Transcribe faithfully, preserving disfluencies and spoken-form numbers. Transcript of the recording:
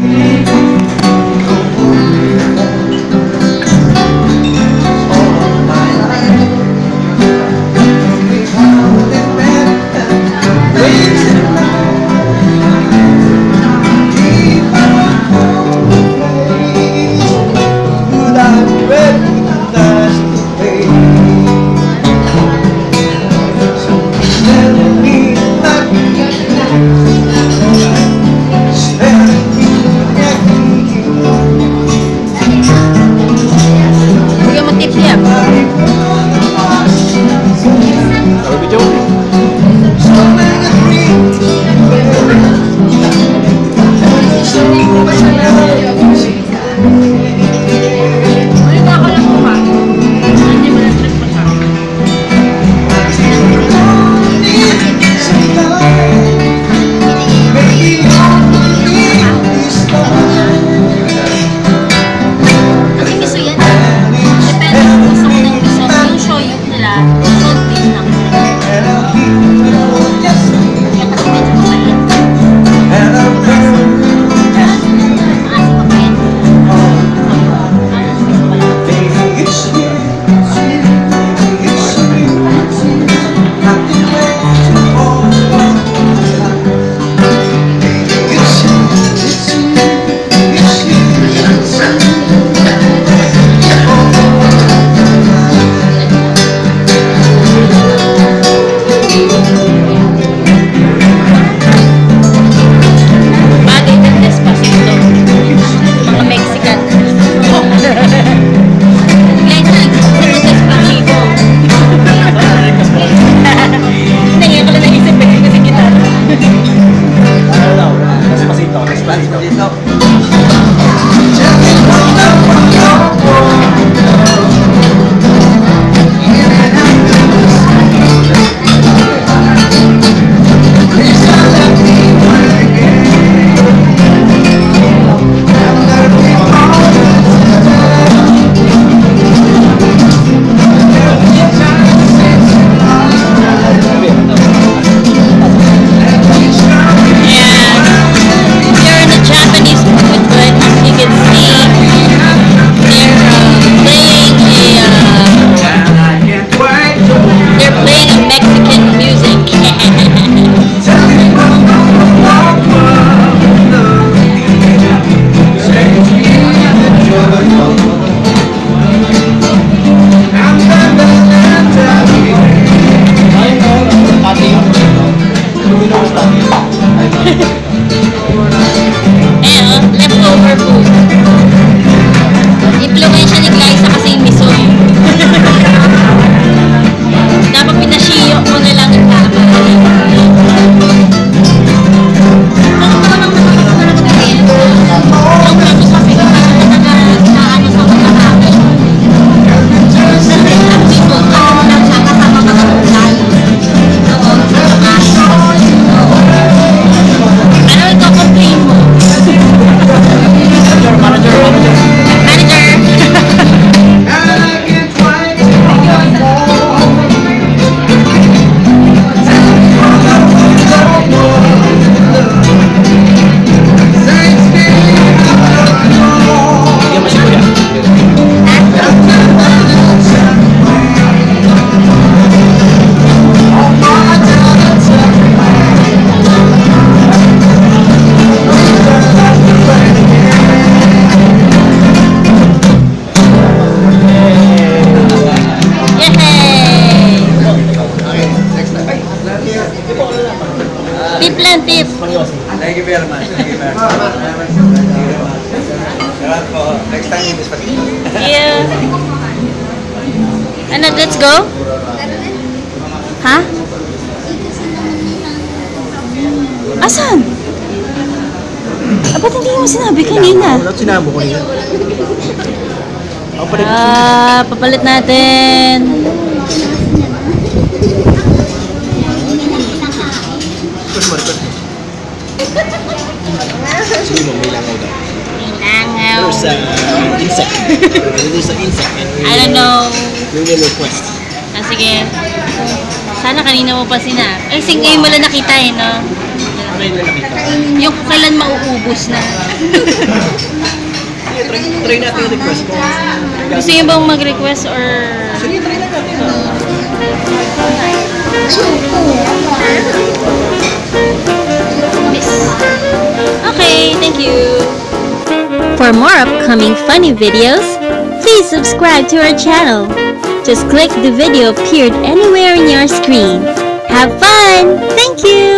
Thank you very much. Thank you very much. Next time you miss Yeah. Ano, let's go? Ha? Asan? Ah, ba't hindi mo sinabi kanina? Wala sinabi ko kanina. Ah, papalit natin. Sige mo, may langaw daw. Langaw. There's a insect. There's an insect. I don't know. We will request. Ah, sige. Sana kanina mo pa sina. Eh, sing ngayon mo lang nakita eh, no? ngayon na nakita. Yung kung kailan mauubos na. Sige, try, try natin yung request ko. Gusto niyo bang mag-request or... Sige, try na natin. Miss. Okay, thank you. For more upcoming funny videos, please subscribe to our channel. Just click the video appeared anywhere in your screen. Have fun! Thank you!